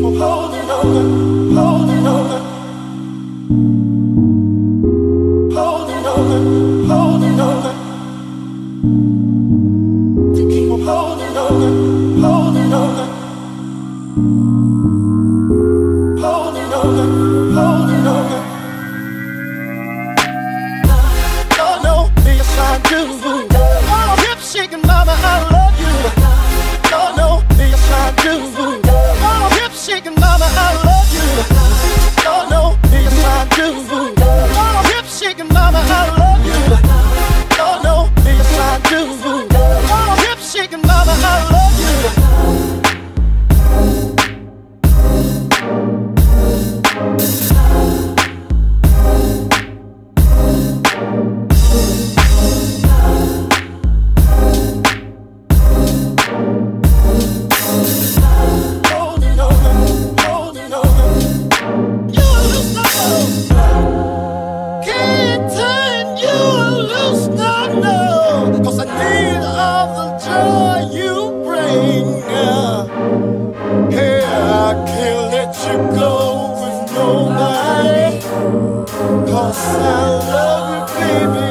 on holding on, holding on, holding on, holding on, to keep on holding on, holding on, holding on, holding on. Oh no, yes I do. Oh, hip shaking mama, I love you. Oh no, yes I do. Oh, hip shaking mama, I love you. Oh no, yes I do. Oh, hip shaking mama, I love you. Oh no, yes I do. Oh, hip shaking mama, I love you. Cause I love you, baby.